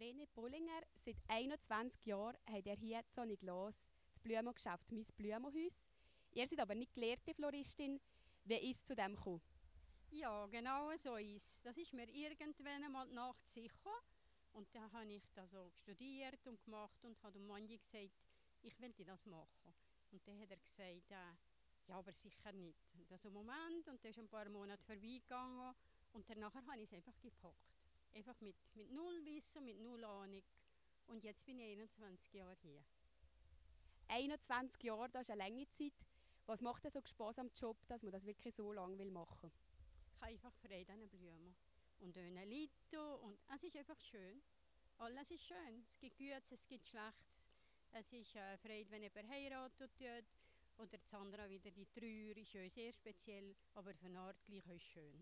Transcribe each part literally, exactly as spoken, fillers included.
René Bollinger, seit einundzwanzig Jahren hat er hier in Zoniglos das Blumengeschäft «Mein Blumenhaus». Ihr seid aber nicht gelehrte Floristin. Wie ist es zu dem gekommen? Ja, genau so ist es. Das ist mir irgendwann einmal nachts sicher. Und dann habe ich das so studiert und gemacht und habe dem Mann gesagt, ich will das machen. Und dann hat er gesagt, äh, ja, aber sicher nicht. Und das so Moment, und dann ist ein paar Monate vorbeigegangen und danach habe ich es einfach gepackt. Einfach mit, mit null Wissen, mit null Ahnung. Und jetzt bin ich einundzwanzig Jahre hier. einundzwanzig Jahre, das ist eine lange Zeit. Was macht denn so Spass am Job, dass man das wirklich so lange machen will? Ich habe einfach Freude an den Blumen. Und an den Leuten. Und es ist einfach schön. Alles ist schön. Es gibt Gutes, es gibt Schlechtes. Es ist äh, Freude, wenn jemand heiratet tut. Oder das andere wieder, die Trauer ist ja sehr speziell, aber für eine Art gleich auch schön.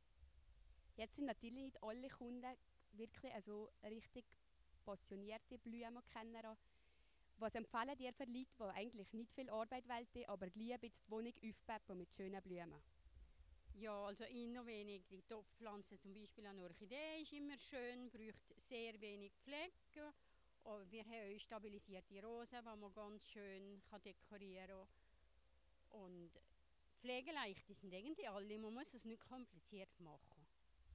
Jetzt sind natürlich nicht alle Kunden wirklich also richtig passionierte Blumenkenner. Was empfehlen dir für Leute, die eigentlich nicht viel Arbeit wollen, aber gleich ein bisschen die Wohnung aufpeppen mit schönen Blumen? Ja, also immer wenig. Die Topfpflanze, zum Beispiel eine Orchidee, ist immer schön, braucht sehr wenig Pflege. Und wir haben auch stabilisierte Rosen, die man ganz schön kann dekorieren kann. Und pflegeleicht sind eigentlich alle, man muss es nicht kompliziert machen.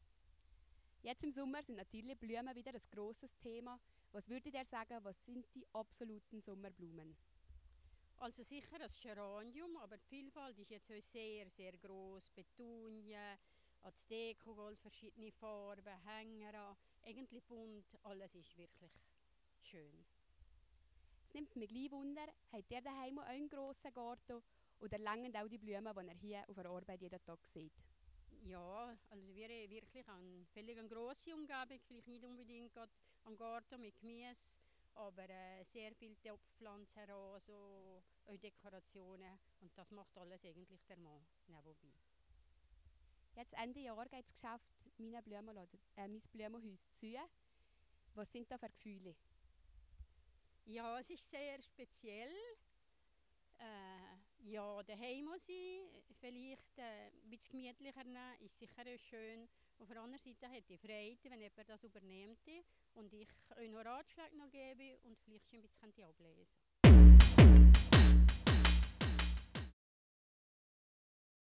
Jetzt im Sommer sind natürlich Blumen wieder ein grosses Thema. Was würdet ihr sagen, was sind die absoluten Sommerblumen? Also sicher das Geranium, aber die Vielfalt ist jetzt auch sehr, sehr groß. Petunie, Aztekogold, verschiedene Farben, Hänger, eigentlich bunt, alles ist wirklich schön. Jetzt nimmt es mich gleich Wunder, habt ihr daheim auch einen grossen Garten oder langen auch die Blumen, die ihr hier auf der Arbeit jeden Tag seht? Ja, also wir haben wirklich eine völlig eine grosse Umgebung, vielleicht nicht unbedingt gerade am Garten mit Gemüse, aber äh, sehr viele Topfpflanzen, Rosen, auch Dekorationen und das macht alles eigentlich der Mann nebenbei. Jetzt Ende Jahr geht das Geschäft «Meine Blumenladen», äh, «Mein Blumenhaus» zu. Was sind da für Gefühle? Ja, es ist sehr speziell. Äh, ja, daheim sein, vielleicht äh, ein bisschen gemütlicher nehmen, ist sicher auch schön. Auf der anderen Seite hätte ich Freude, wenn jemand das übernimmt und ich euch noch Ratschläge noch gebe und vielleicht schon ein bisschen ablesen.